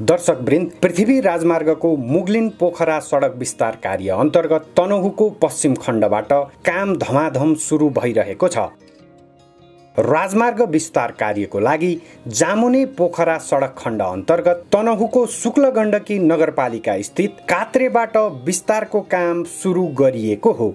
दर्शकवृन्द, पृथ्वी राजमार्गको मुगलिन पोखरा सडक विस्तार कार्य अन्तर्गत तनहुको पश्चिम खण्डबाट काम धमाधम सुरु भइरहेको छ। राजमार्ग विस्तार कार्यको लागि जामुने पोखरा सडक खण्ड अन्तर्गत तनहुको शुक्लगण्डकी नगरपालिका स्थित कात्रेबाट विस्तारको काम सुरु गरिएको हो।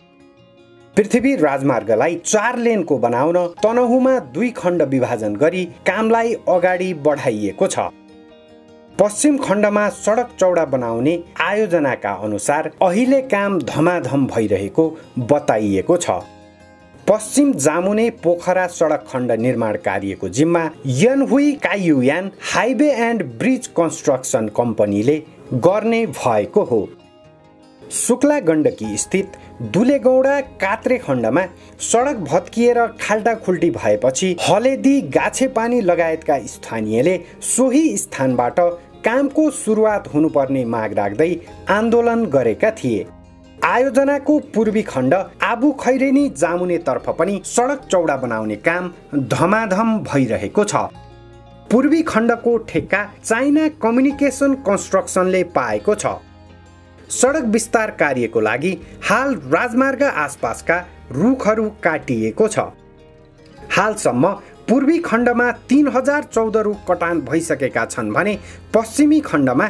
पृथ्वी राजमार्गलाई 4 लेनको बनाउन तनहुमा 2 खण्ड विभाजन गरी कामलाई अगाडि बढाइएको छ। पश्चिम खण्डमा सडक चौडा बनाउने आयोजनाका अनुसार अहिले काम धमाधम भइरहेको बताइएको छ। पश्चिम जामुने पोखरा सडक खण्ड निर्माण कार्यको जिम्मा Anhui Kaiyuan highway and bridge construction कम्पनीले गर्ने भएको हो। शुक्ला गण्डकी स्थित दुलेगौडा कात्रे खण्डमा सडक भत्किएर खाल्टाखुल्टी भएपछि हलेदी गाछेपानी लगायतका स्थानीयले सोही स्थानबाट कामको सुरुवात हुनुपर्ने माग राख्दै आन्दोलन गरेका थिए। आयोजनाको पूर्वी खण्ड आबु खैरेनी जामुने तर्फ पनि सडक चौडा बनाउने काम धमाधम भइरहेको छ। पूर्वी खण्डको ठेक्का चाइना कम्युनिकेसन कन्स्ट्रक्सनले पाएको छ। सडक विस्तार कार्यको लागि हाल राजमार्ग आसपासका रुखहरू काटिएको छ। हालसम्म पूर्वी खण्डमा 3014 रुख कटान भइसकेका छन् भने पश्चिमी खण्डमा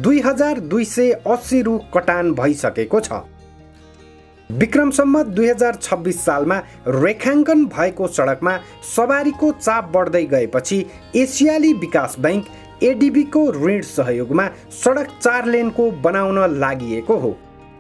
2280 रुख कटान भइसकेको छ। विक्रम सम्वत 2026 सालमा रेखाङ्कन भएको सडकमा सवारीको चाप बढ्दै गएपछि एसियाली विकास बैंक एडीबीको ऋण सहयोगमा सडक 4 लेनको बनाउन लागिएको हो।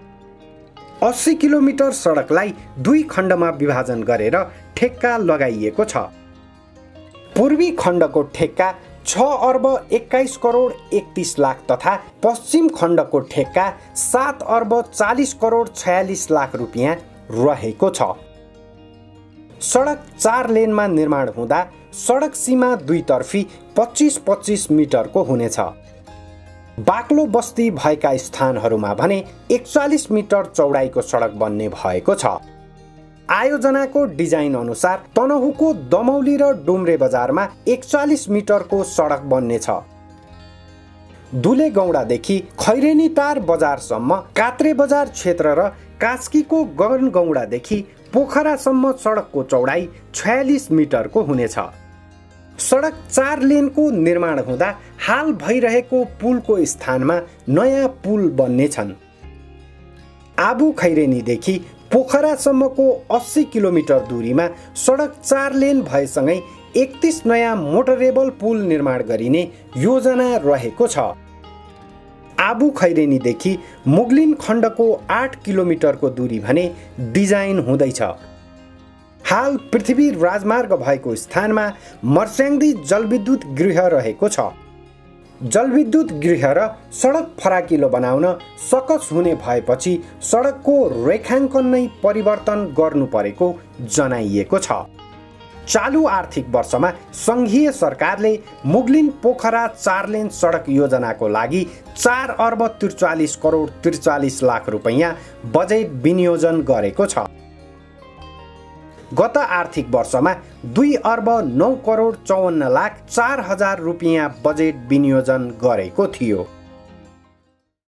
80 किलोमिटर सडकलाई 2 खण्डमा विभाजन गरेर ठेक्का लगाइएको छ। पूर्वी खण्डको ठेक्का 6 अर्ब 21 करोड 31 लाख तथा पश्चिम खण्डको ठेक्का 7 अर्ब 40 करोड 46 लाख रुपियाँ रहेको छ। सडक 4 लेनमा निर्माण हुँदा सडक सीमा दुईतर्फी 25-25 मिटरको हुनेछ। बाक्लो बस्ती भएका स्थानहरूमा भने 41 मिटर चौडाइको सडक बन्ने भएको छ। आयोजनाको डिजाइन अनुसार तनहुको दमौली र डुम्रे बजारमा 41 मिटरको सडक बन्नेछ। दुलेगौडादेखि खैरेनीटार बजारसम्म कात्रे बजार क्षेत्र र कास्कीको गगनगौडादेखि पोखरासम्म सडकको चौडाइ 46 मिटरको हुनेछ। सडक 4 लेनको निर्माण हुँदा हाल भइरहेको पुलको स्थानमा नयाँ पुल बन्नेछन्। आबु खैरेनीदेखि पोखरासम्मको 80 किलोमिटर दूरीमा सडक 4 लेन भएसँगै 31 नयाँ मोटरेबल पुल निर्माण गरिने योजना रहेको छ। आबु खैरेनीदेखि मुगलिन खण्डको 8 किलोमिटरको दूरी भने डिजाइन हुँदैछ। हाल पृथ्वी राजमार्ग भएको स्थानमा मर्स्याङ्दी जलविद्युत गृह रहेको छ। जलविद्युत गृह र सडक फराकिलो बनाउन सकस हुने भएपछि सडकको रेखाङ्कन नै परिवर्तन गर्नु परेको जनाइएको छ। चालु आर्थिक वर्षमा सङ्घीय सरकारले मुगलिन पोखरा 4 लेन सडक योजनाको लागि 4 अर्ब 43 करोड 43 लाख रुपैयाँ बजेट विनियोजन गरेको छ। गत आर्थिक वर्षमा 2 अर्ब 9 करोड 54 लाख 4 हजार रुपियाँ बजेट विनियोजन गरेको थियो।